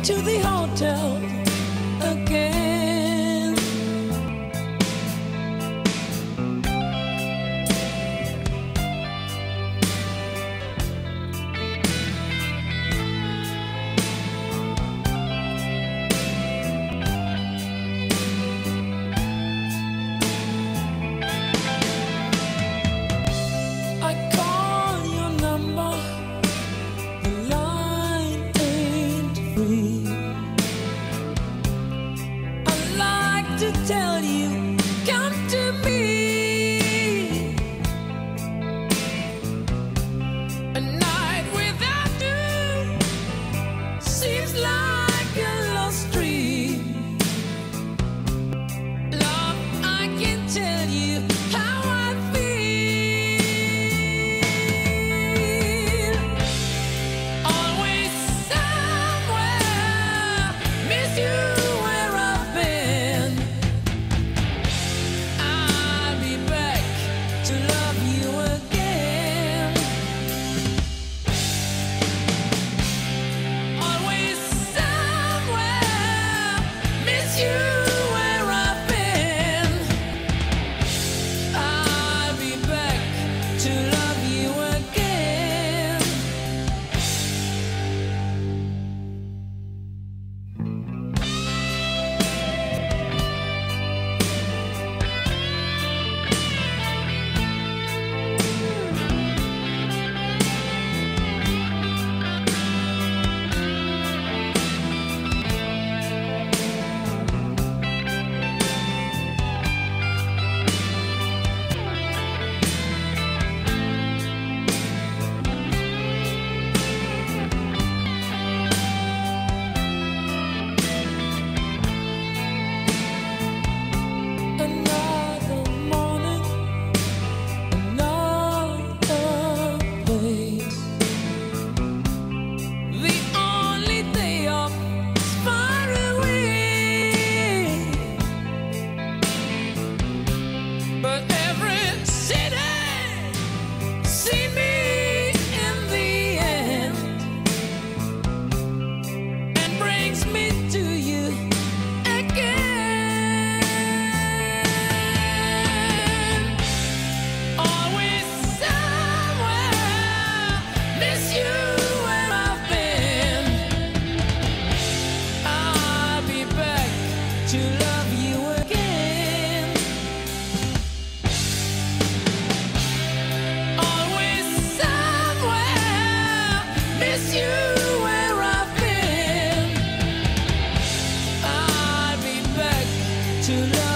to the hotel again. I call your number, the line ain't free. I like to tell you, come to me. A night without you seems like a lost dream. Love, I can tell you how I feel. Always somewhere, miss you where I've been. I'll be back to love you again. Always somewhere, miss you where I've been. I'll be back to love you again. Another morning, another place. The only day off is far away, but every city see me in the end and brings me to you again. Always somewhere, miss you where I've been. I'll be back to love you again. Always somewhere, miss you where I've been. I'll be back to love